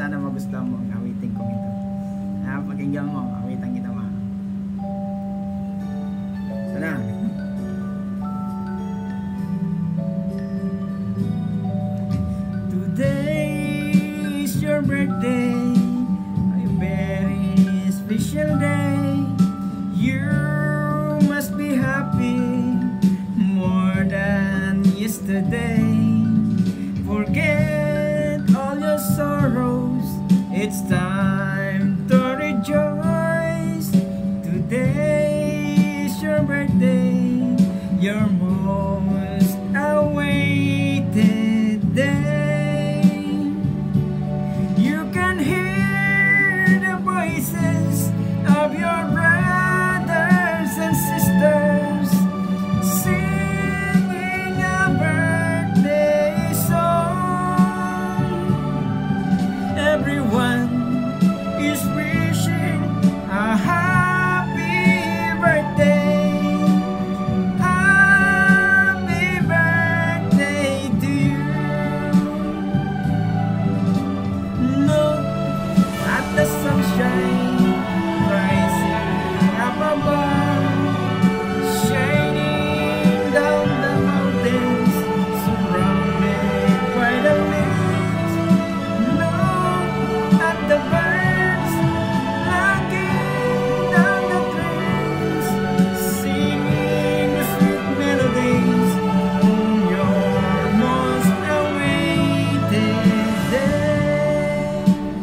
sana magustuhan mo ang awitin ko ito. Pakinggan mo, awitan kita ma. Sana. Today is your birthday, a very special day. You must be happy more than yesterday. Forget all your sorrows, it's time to rejoice. Today is your birthday, your most awaited day. You can hear the voices of your brothers and sisters singing a birthday song. Everyone is wishing a happy birthday. Happy birthday to you. Look at the sunshine rising up above, shining down the mountains, surrounded by the winds. Look at the birds knocking down the trees, singing the sweet melodies on your most awaited day.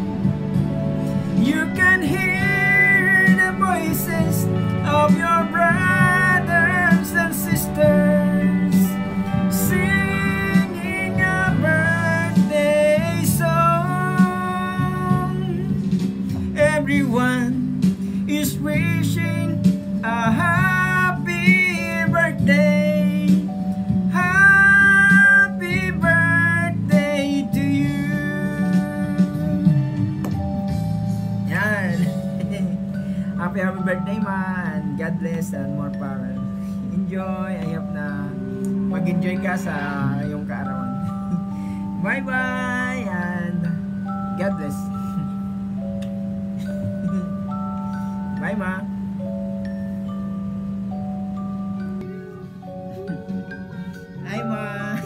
You can hear the voices of your brothers and sisters singing a birthday song. Everyone is wishing a happy birthday. Happy birthday to you. Yan. Happy birthday man. God bless and more power. Enjoy. I hope na mag-enjoy ka sa iyong kaarawan. Bye bye and God bless. Bye ma. Hi ma.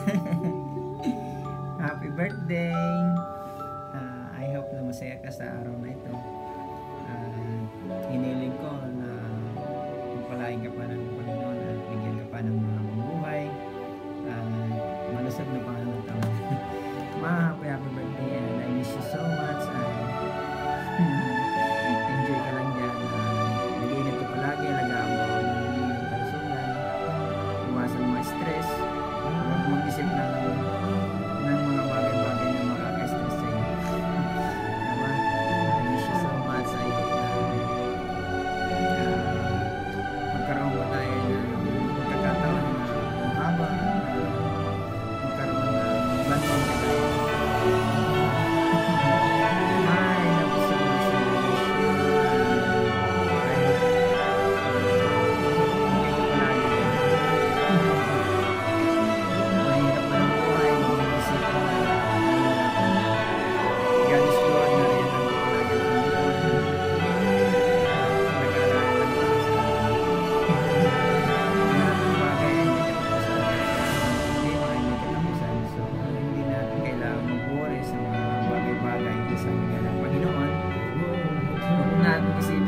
Happy birthday. I hope na masaya ka sa araw na ito. Hiniling ko na pagpalain ka pa ng Panginoon at bigyan ka pa ng mga mabuhay at malusog na pangalan ng taon. Ma, happy birthday and I miss you so much and enjoy ka lang dyan. Nag-iingat ka palagi, alagaan mo ang iyong kalusugan, iwasan mo ang stress, huwag mag-isip ng mga bagay-bagay na makaka-stress sa'yo. Diba? I miss you so much. I hope na magkaroon ba tayo ng pagkakataon na mahaba, magkaroon ng banding ka tayo. I love you so much. Mahirap na ang buhay, mag-isip ka na God is good na rin ang palagi ng Panginoon. Nag-aalala lang tayo sa lahat ng bagay ay may katapusan. Problema ay may katapusan. So, hindi natin kailangan mag-worry sa mga bagay-bagay na sabi nga ng Panginoon. Huwag natin isipin